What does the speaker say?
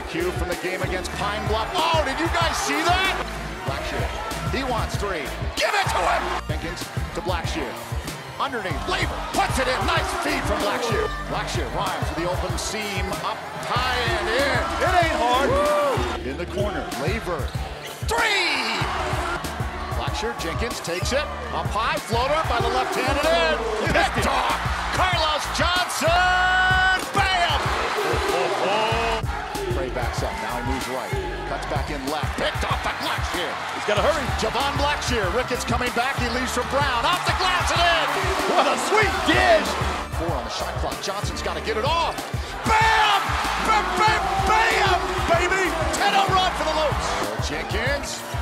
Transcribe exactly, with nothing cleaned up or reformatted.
cue from the game against Pine Bluff. Oh, did you guys see that? Blackshear, he wants three. Give it to him! Jenkins to Blackshear. Underneath, Laver puts it in. Nice feed from Blackshear. Blackshear rhymes with the open seam, up high and in. It ain't hard. Woo! In the corner, Laver. Three! Blackshear, Jenkins takes it. Up high, floater by the left-handed end. Picked off. Carlos Johnson! Bam! Trey backs up. Now he moves right. Cuts back in left. Picked off by Blackshear. He's got to hurry. Javon Blackshear. Ricketts coming back. He leaves for Brown. Off the glass and in. What a sweet dish. Four on the shot clock. Johnson's got to get it off. Bam! Bam! Bam! Bam! Baby! ten oh run for the Lopes. Jenkins.